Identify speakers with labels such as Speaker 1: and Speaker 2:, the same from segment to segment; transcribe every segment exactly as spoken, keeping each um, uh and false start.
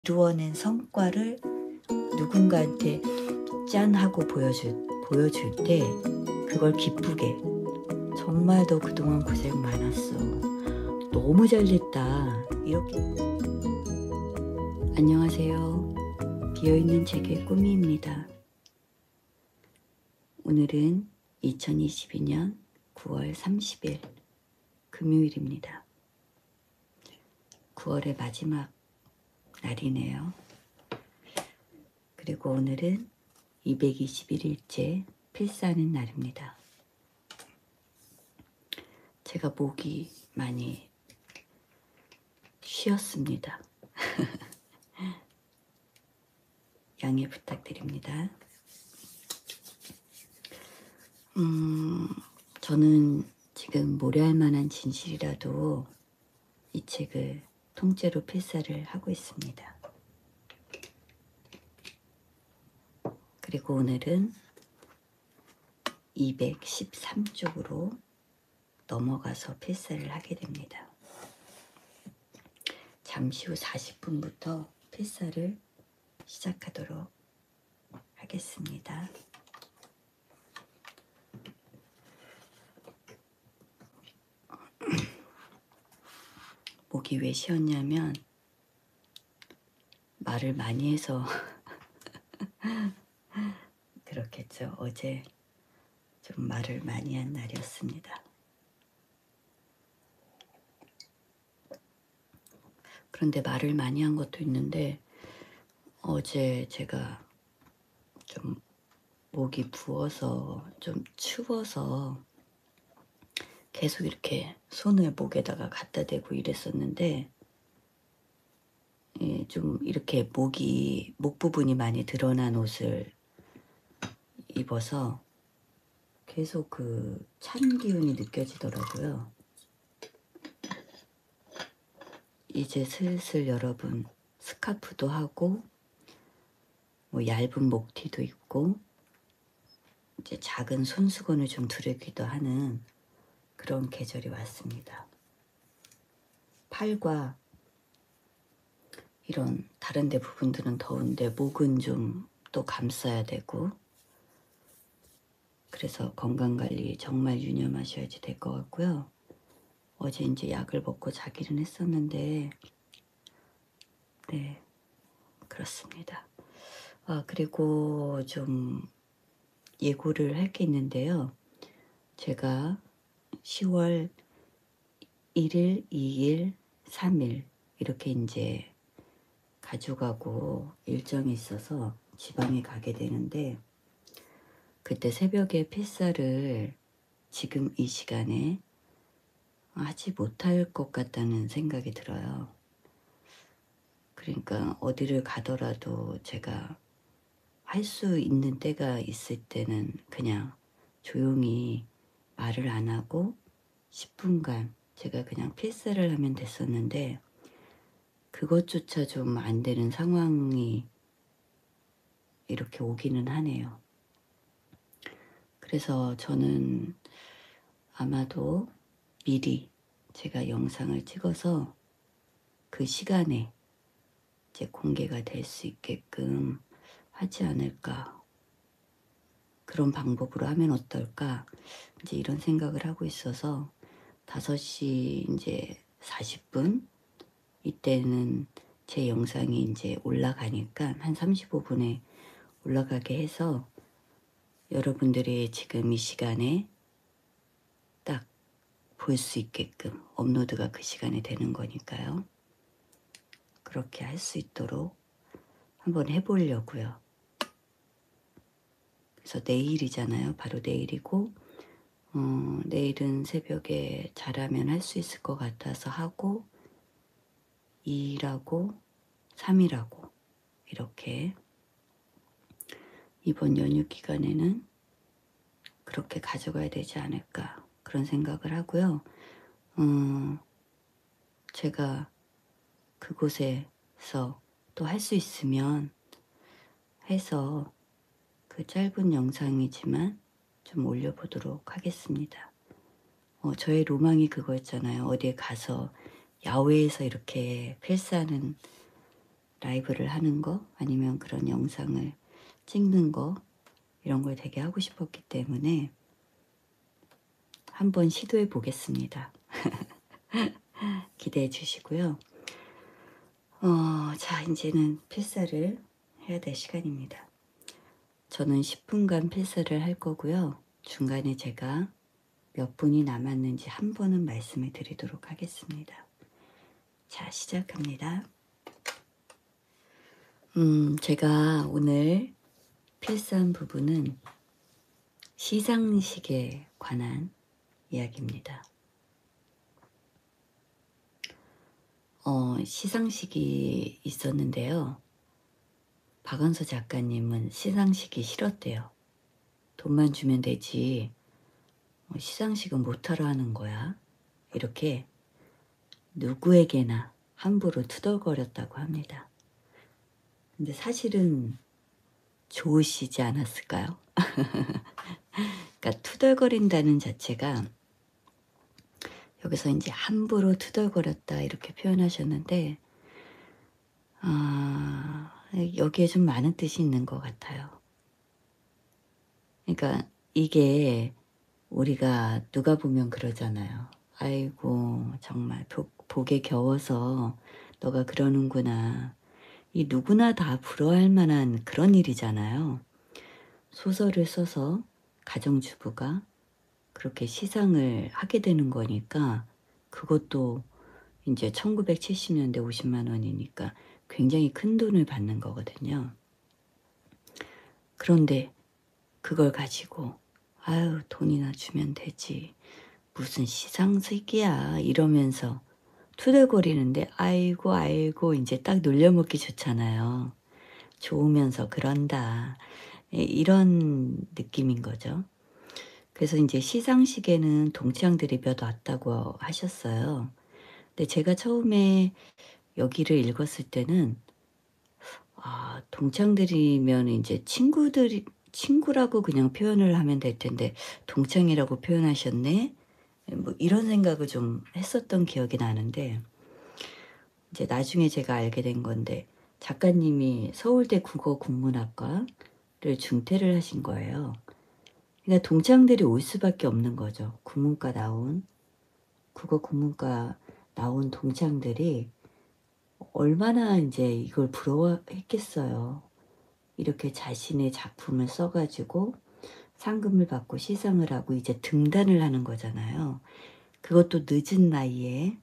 Speaker 1: 이루어낸 성과를 누군가한테 짠 하고 보여줄, 보여줄 때 그걸 기쁘게, 정말 너 그동안 고생 많았어, 너무 잘됐다, 이렇게. 안녕하세요. 비어있는 책의 꾸미입니다. 오늘은 이천이십이 년 구월 삼십일 금요일입니다. 구월의 마지막 날이네요. 그리고 오늘은 이백이십일 일째 필사하는 날입니다. 제가 목이 많이 쉬었습니다. 양해 부탁드립니다. 음, 저는 지금 모래알 만한 진실이라도 이 책을 통째로 필사를 하고 있습니다. 그리고 오늘은 이백십삼 쪽으로 넘어가서 필사를 하게 됩니다. 잠시 후 사십 분부터 필사를 시작하도록 하겠습니다. 목이 왜 쉬었냐면 말을 많이 해서 그렇겠죠. 어제 좀 말을 많이 한 날이었습니다. 그런데 말을 많이 한 것도 있는데 어제 제가 좀 목이 부어서 좀 추워서 계속 이렇게 손을 목에다가 갖다 대고 이랬었는데, 예, 좀 이렇게 목이, 목 부분이 많이 드러난 옷을 입어서 계속 그 찬 기운이 느껴지더라고요. 이제 슬슬 여러분 스카프도 하고 뭐 얇은 목티도 입고 이제 작은 손수건을 좀 두르기도 하는 그런 계절이 왔습니다. 팔과 이런 다른 데 부분들은 더운데 목은 좀 또 감싸야 되고, 그래서 건강관리 정말 유념하셔야지 될 것 같고요. 어제 이제 약을 먹고 자기는 했었는데, 네, 그렇습니다. 아, 그리고 좀 예고를 할 게 있는데요. 제가 시월 일일, 이일, 삼일 이렇게 이제 가져가고 일정이 있어서 지방에 가게 되는데, 그때 새벽에 필사를 지금 이 시간에 하지 못할 것 같다는 생각이 들어요. 그러니까 어디를 가더라도 제가 할 수 있는 때가 있을 때는 그냥 조용히 말을 안 하고 십 분간 제가 그냥 필사를 하면 됐었는데, 그것조차 좀 안 되는 상황이 이렇게 오기는 하네요. 그래서 저는 아마도 미리 제가 영상을 찍어서 그 시간에 이제 공개가 될 수 있게끔 하지 않을까, 그런 방법으로 하면 어떨까, 이제 이런 생각을 하고 있어서 다섯 시 이제 사십 분 이때는 제 영상이 이제 올라가니까 한 삼십오 분에 올라가게 해서 여러분들이 지금 이 시간에 딱 볼 수 있게끔, 업로드가 그 시간에 되는 거니까요. 그렇게 할 수 있도록 한번 해보려고요. 그래서 내일이잖아요. 바로 내일이고, 어, 내일은 새벽에 잘하면 할 수 있을 것 같아서 하고, 이일하고 삼일하고 이렇게 이번 연휴 기간에는 그렇게 가져가야 되지 않을까, 그런 생각을 하고요. 어, 제가 그곳에서 또 할 수 있으면 해서 그 짧은 영상이지만 좀 올려보도록 하겠습니다. 어, 저의 로망이 그거였잖아요. 어디에 가서 야외에서 이렇게 필사하는 라이브를 하는 거 아니면 그런 영상을 찍는 거 이런 걸 되게 하고 싶었기 때문에 한번 시도해 보겠습니다. 기대해 주시고요. 어, 자, 이제는 필사를 해야 될 시간입니다. 저는 십 분간 필사를 할 거고요. 중간에 제가 몇 분이 남았는지 한 번은 말씀을 드리도록 하겠습니다. 자, 시작합니다. 음, 제가 오늘 필사한 부분은 시상식에 관한 이야기입니다. 어, 시상식이 있었는데요. 박완서 작가님은 시상식이 싫었대요. 돈만 주면 되지 어, 시상식은 못하러 하는 거야. 이렇게 누구에게나 함부로 투덜거렸다고 합니다. 근데 사실은 좋으시지 않았을까요? 그러니까 투덜거린다는 자체가 여기서 이제 함부로 투덜거렸다 이렇게 표현하셨는데 아, 여기에 좀 많은 뜻이 있는 것 같아요. 그러니까 이게 우리가 누가 보면 그러잖아요. 아이고 정말 복, 복에 겨워서 너가 그러는구나. 이 누구나 다 부러워할 만한 그런 일이잖아요. 소설을 써서 가정주부가 그렇게 시상을 하게 되는 거니까 그것도 이제 천구백칠십 년대 오십만 원이니까 굉장히 큰 돈을 받는 거거든요. 그런데 그걸 가지고 아유 돈이나 주면 되지 무슨 시상식이야 이러면서 투덜거리는데 아이고 아이고 이제 딱 놀려먹기 좋잖아요. 좋으면서 그런다 이런 느낌인 거죠. 그래서 이제 시상식에는 동창들이 몇 왔다고 하셨어요. 근데 제가 처음에 여기를 읽었을 때는 아, 동창들이면 이제 친구들이 친구라고 그냥 표현을 하면 될 텐데 동창이라고 표현하셨네. 뭐 이런 생각을 좀 했었던 기억이 나는데 이제 나중에 제가 알게 된 건데 작가님이 서울대 국어국문학과를 중퇴를 하신 거예요. 그러니까 동창들이 올 수밖에 없는 거죠. 국문과 나온 국어국문과 나온 동창들이 얼마나 이제 이걸 부러워했겠어요. 이렇게 자신의 작품을 써가지고 상금을 받고 시상을 하고 이제 등단을 하는 거잖아요. 그것도 늦은 나이에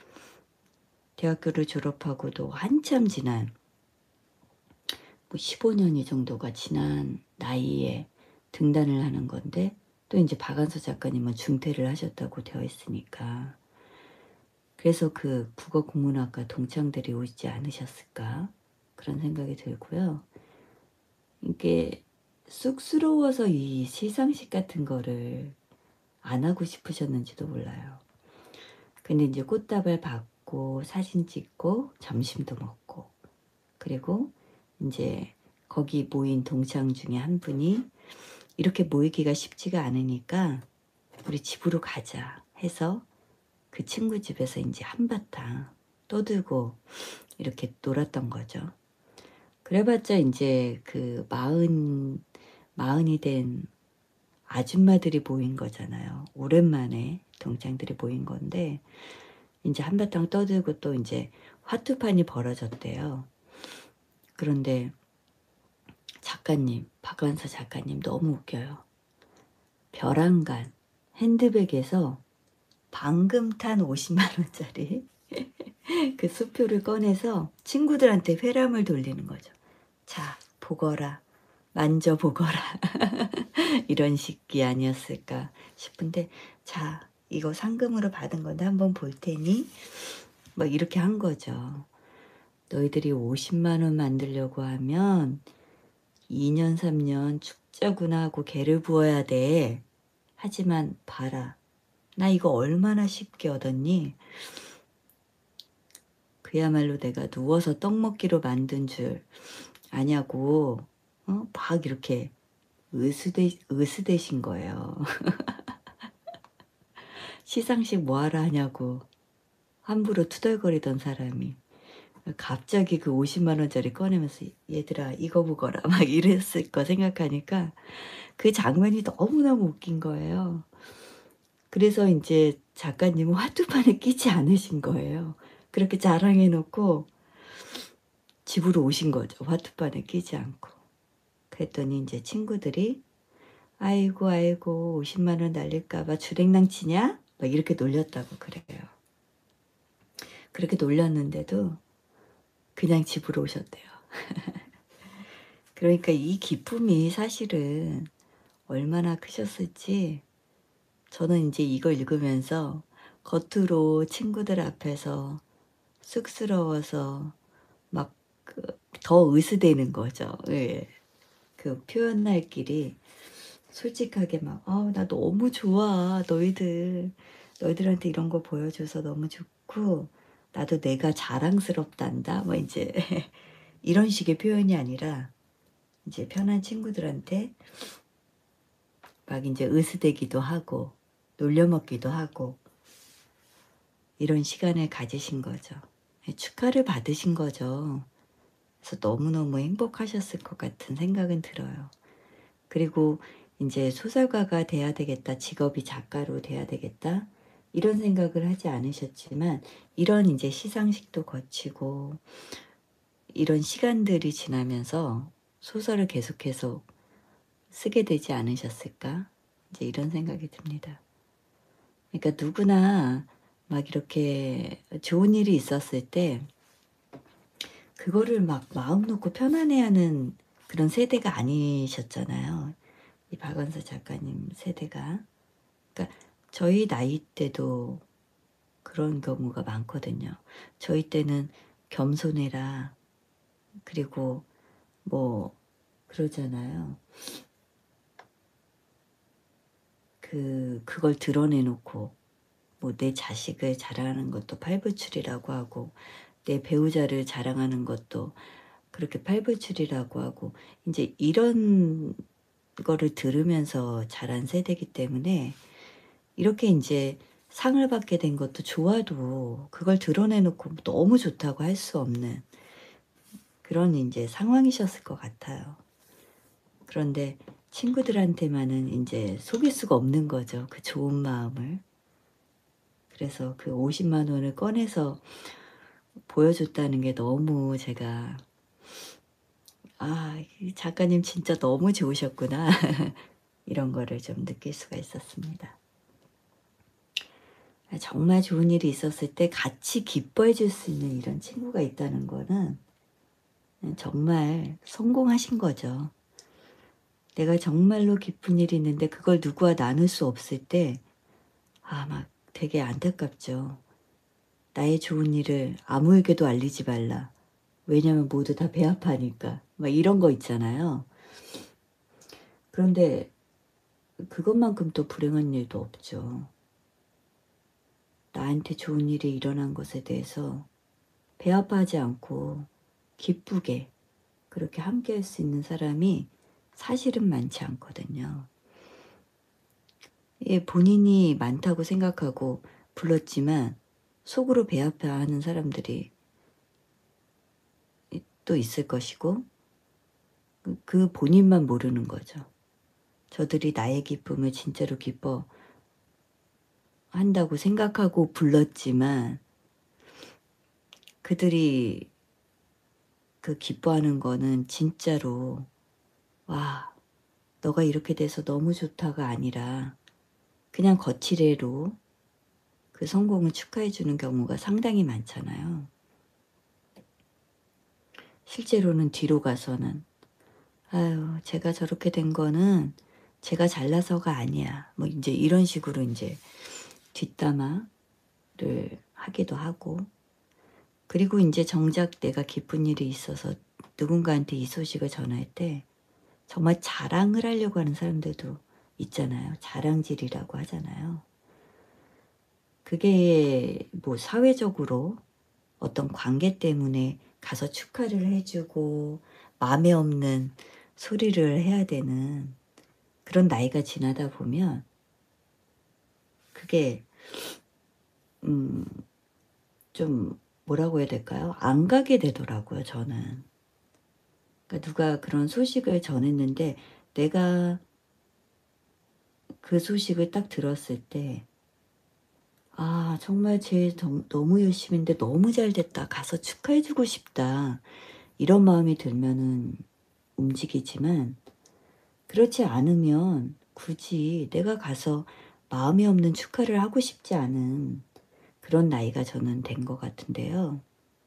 Speaker 1: 대학교를 졸업하고도 한참 지난 뭐 십오 년이 정도가 지난 나이에 등단을 하는 건데 또 이제 박완서 작가님은 중퇴를 하셨다고 되어 있으니까 그래서 그 국어국문학과 동창들이 오지 않으셨을까 그런 생각이 들고요. 이게 쑥스러워서 이 시상식 같은 거를 안 하고 싶으셨는지도 몰라요. 근데 이제 꽃다발 받고 사진 찍고 점심도 먹고 그리고 이제 거기 모인 동창 중에 한 분이 이렇게 모이기가 쉽지가 않으니까 우리 집으로 가자 해서 그 친구 집에서 이제 한바탕 떠들고 이렇게 놀았던 거죠. 그래봤자 이제 그 마흔, 마흔이 된 아줌마들이 모인 거잖아요. 오랜만에 동창들이 모인 건데 이제 한바탕 떠들고 또 이제 화투판이 벌어졌대요. 그런데 작가님, 박완서 작가님 너무 웃겨요. 벼랑간 핸드백에서 방금 탄 오십만 원짜리 그 수표를 꺼내서 친구들한테 회람을 돌리는 거죠. 자, 보거라. 만져보거라. 이런 식이 아니었을까 싶은데 자, 이거 상금으로 받은 건데 한번 볼 테니 뭐 이렇게 한 거죠. 너희들이 오십만 원 만들려고 하면 이 년 삼 년 축자구나 하고 개를 부어야 돼. 하지만 봐라. 나 이거 얼마나 쉽게 얻었니? 그야말로 내가 누워서 떡 먹기로 만든 줄 아냐고 어? 막 이렇게 으스대, 으스대신 거예요. 시상식 뭐하러 하냐고 함부로 투덜거리던 사람이 갑자기 그 오십만 원짜리 꺼내면서 "얘들아 이거 보거라." 막 이랬을 거 생각하니까 그 장면이 너무너무 웃긴 거예요. 그래서 인제 작가님은 화투판에 끼지 않으신 거예요. 그렇게 자랑해 놓고 집으로 오신 거죠, 화투판에 끼지 않고. 그랬더니 인제 친구들이 "아이고, 아이고 오십만 원 날릴까 봐 주랭랑치냐?" 막 이렇게 놀렸다고 그래요. 그렇게 놀렸는데도 그냥 집으로 오셨대요. 그러니까 이 기쁨이 사실은 얼마나 크셨을지 저는 인제 이걸 읽으면서 겉으로 친구들 앞에서 쑥스러워서 막 그 더 으스대는 거죠. 예. 그 표현할 길이 솔직하게 막 "아 나 너무 좋아. 너희들. 너희들한테 이런 거 보여줘서 너무 좋고 나도 내가 자랑스럽단다." 뭐 인제 이런 식의 표현이 아니라 인제 편한 친구들한테 막 인제 으스대기도 하고 놀려먹기도 하고 이런 시간을 가지신 거죠. 예 축하를 받으신 거죠. 그래서 너무너무 행복하셨을 것 같은 생각은 들어요. 그리고 인제 '소설가가 돼야 되겠다. 직업이 작가로 돼야 되겠다.' 이런 생각을 하지 않으셨지만 이런 인제 시상식도 거치고 이런 시간들이 지나면서 '소설을 계속해서 쓰게 되지 않으셨을까?' 이제 이런 생각이 듭니다. 그러니까 누구나 막 이렇게 좋은 일이 있었을 때 그거를 막 마음 놓고 편안해하는 그런 세대가 아니셨잖아요, 이 박완서 작가님 세대가. 그러니까 저희 나이 때도 그런 경우가 많거든요. 저희 때는 겸손해라. 그리고 뭐 그러잖아요. 그 그걸 드러내 놓고 뭐 내 자식을 자랑하는 것도 팔불출이라고 하고 내 배우자를 자랑하는 것도 그렇게 팔불출이라고 하고 인제 이런 거를 들으면서 자란 세대이기 때문에 이렇게 인제 상을 받게 된 것도 좋아도 그걸 드러내 놓고 너무 좋다고 할 수 없는 그런 인제 상황이셨을 것 같아요. 그런데 친구들한테만은 인제 속일 수가 없는 거죠, 그 좋은 마음을. 그래서 그 오십만 원을 꺼내서 보여줬다는 게 너무 제가 '아 이 작가님 진짜 너무 좋으셨구나.' 이런 거를 좀 느낄 수가 있었습니다. 아 정말 좋은 일이 있었을 때 같이 기뻐해 줄 수 있는 이런 친구가 있다는 거는 음 정말 성공하신 거죠. 내가 정말로 기쁜 일이 있는데 그걸 누구와 나눌 수 없을 때 아 막 되게 안타깝죠. '나의 좋은 일을 아무에게도 알리지 말라. 왜냐면 모두 다 배 아파하니까.' 막 이런 거 있잖아요. 그런데 그것만큼 또 불행한 일도 없죠. 나한테 좋은 일이 일어난 것에 대해서 배 아파하지 않고 기쁘게 그렇게 함께할 수 있는 사람이 사실은 많지 않거든요. 예 본인이 많다고 생각하고 불렀지만 속으로 배 아파하는 사람들이 이 또 있을 것이고 그 그 본인만 모르는 거죠. 저들이 나의 기쁨을 진짜로 기뻐한다고 생각하고 불렀지만 그들이 그 기뻐하는 거는 진짜로 '와 너가 이렇게 돼서 너무 좋다.'가 아니라 그냥 거치레로 그 성공을 축하해 주는 경우가 상당히 많잖아요. 실제로는 뒤로 가서는 "아유 제가 저렇게 된 거는 제가 잘나서가 아니야." 뭐 인제 이런 식으로 인제 뒷담화를 하기도 하고 그리고 인제 정작 내가 기쁜 일이 있어서 누군가한테 이 소식을 전할 때 정말 자랑을 하려고 하는 사람들도 있잖아요. 자랑질이라고 하잖아요. 그게 뭐 사회적으로 어떤 관계 때문에 가서 축하를 해 주고 맘에 없는 소리를 해야 되는 그런 나이가 지나다 보면 그게 음 좀 뭐라고 해야 될까요? 안 가게 되더라고요, 저는. 그러니까 누가 그런 소식을 전했는데 내가 그 소식을 딱 들었을 때 '아 정말 쟤 정 너무 열심히 했는데 너무 잘 됐다. 가서 축하해 주고 싶다.' 이런 마음이 들면은 움직이지만 그렇지 않으면 굳이 내가 가서 마음이 없는 축하를 하고 싶지 않은 그런 나이가 저는 된 것 같은데요.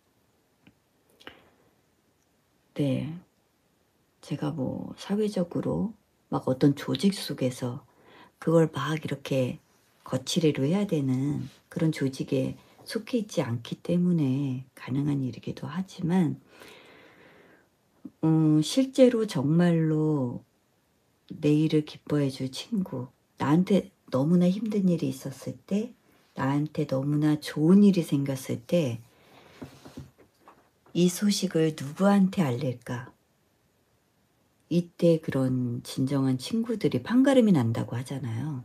Speaker 1: 네. 제가 뭐 사회적으로 막 어떤 조직 속에서 그걸 막 이렇게 거치레로 해야 되는 그런 조직에 속해 있지 않기 때문에 가능한 일이기도 하지만 음 실제로 정말로 내 일을 기뻐해 줄 친구, 나한테 너무나 힘든 일이 있었을 때, 나한테 너무나 좋은 일이 생겼을 때 이 소식을 누구한테 알릴까? 이때 그런 진정한 친구들이 판가름이 난다고 하잖아요.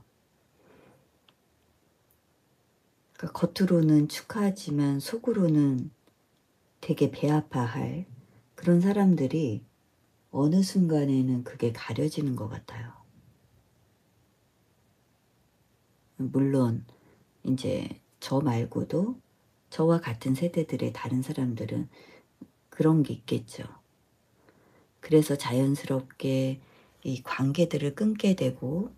Speaker 1: 그러니까 겉으로는 축하하지만 속으로는 되게 배 아파할 그런 사람들이 어느 순간에는 그게 가려지는 것 같아요. 물론 인제 저 말고도 저와 같은 세대들의 다른 사람들은 그런 게 있겠죠. 그래서 자연스럽게 이 관계들을 끊게 되고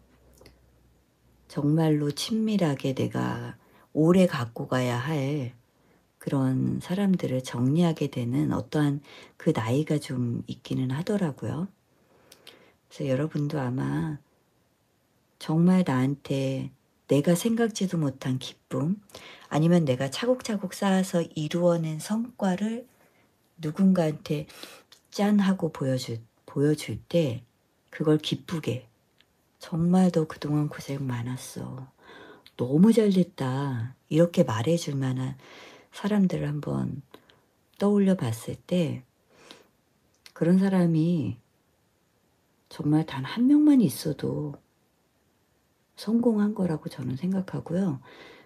Speaker 1: 정말로 친밀하게 내가 오래 갖고 가야 할 그런 사람들을 정리하게 되는 어떠한 그 나이가 좀 있기는 하더라고요. 그래서 여러분도 아마 정말 나한테 내가 생각지도 못한 기쁨 아니면 내가 차곡차곡 쌓아서 이루어낸 성과를 누군가한테 짠 하고 보여줄 보여줄 때 그걸 기쁘게 "정말 너 그동안 고생 많았어. 너무 잘 됐다." 이렇게 말해 줄 만한 사람들을 한번 떠올려 봤을 때 그런 사람이 정말 단 한 명만 있어도 성공한 거라고 저는 생각하고요.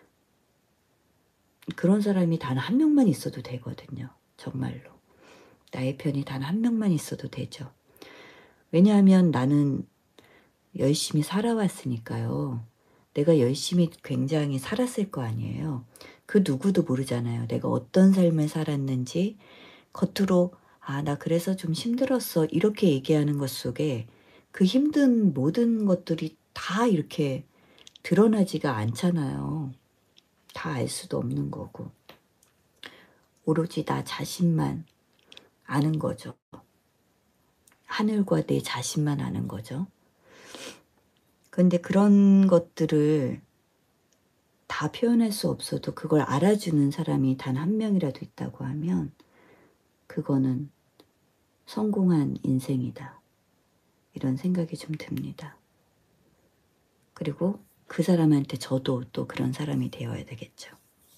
Speaker 1: 그런 사람이 단 한 명만 있어도 되거든요, 정말로. 나의 편이 단 한 명만 있어도 되죠. 왜냐하면 나는 열심히 살아왔으니까요. 내가 열심히 굉장히 살았을 거 아니에요. 그 누구도 모르잖아요. 내가 어떤 삶을 살았는지 겉으로 "아 나 그래서 좀 힘들었어." 이렇게 얘기하는 것 속에 그 힘든 모든 것들이 다 이렇게 드러나지가 않잖아요. 다 알 수도 없는 거고. 오로지 나 자신만 아는 거죠. 하늘과 내 자신만 아는 거죠. 근데 그런 것들을 다 표현할 수 없어도 그걸 알아주는 사람이 단 한 명이라도 있다고 하면 그거는 '성공한 인생이다.' 이런 생각이 좀 듭니다. 그리고 그 사람한테 저도 또 그런 사람이 되어야 되겠죠.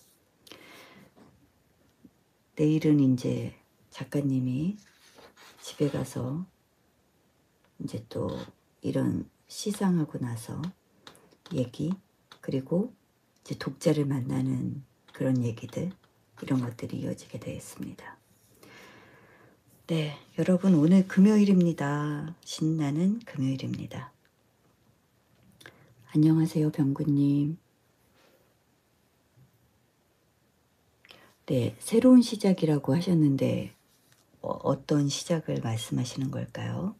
Speaker 1: 내일은 인제 작가님이 집에 가서 인제 또 이런 시상하고 나서 얘기 그리고 이제 독자를 만나는 그런 얘기들 이런 것들이 이어지게 되었습니다. 네, 여러분 오늘 금요일입니다. 신나는 금요일입니다. 안녕하세요, 병구님. 네, 새로운 시작이라고 하셨는데 어, 어떤 시작을 말씀하시는 걸까요?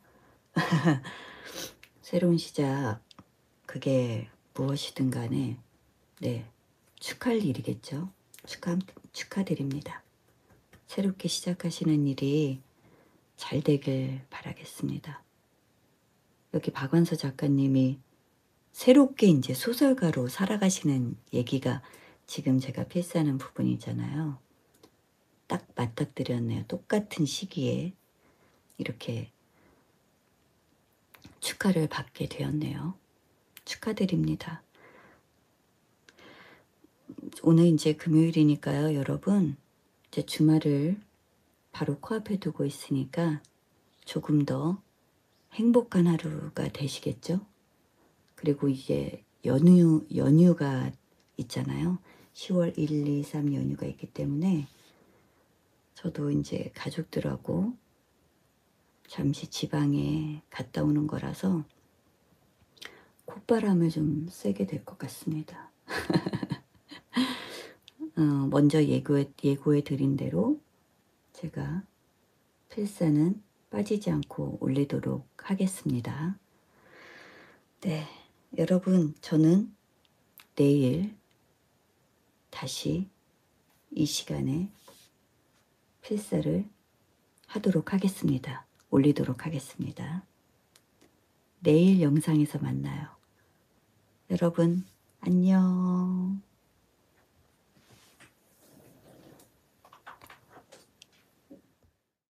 Speaker 1: 새로운 시작, 그게 무엇이든 간에 네, 축하할 일이겠죠. 축하, 축하드립니다. 새롭게 시작하시는 일이 잘 되길 바라겠습니다. 여기 박완서 작가님이 새롭게 이제 소설가로 살아가시는 얘기가 지금 제가 필사하는 부분이잖아요. 딱 맞닥뜨렸네요. 똑같은 시기에 이렇게 축하를 받게 되었네요. 축하드립니다. 오늘 이제 금요일이니까요, 여러분. 이제 주말을 바로 코앞에 두고 있으니까 조금 더 행복한 하루가 되시겠죠? 그리고 이제 연휴, 연휴가 있잖아요. 시월 일, 이, 삼 연휴가 있기 때문에 저도 이제 가족들하고 잠시 지방에 갔다 오는 거라서 콧바람을 좀 쐬게 될 것 같습니다. 어 먼저 예고해 예고해 드린 대로 제가 필사는 빠지지 않고 올리도록 하겠습니다. 네. 여러분, 저는 내일 다시 이 시간에 필사를 하도록 하겠습니다. 올리도록 하겠습니다. 내일 영상에서 만나요. 여러분, 안녕.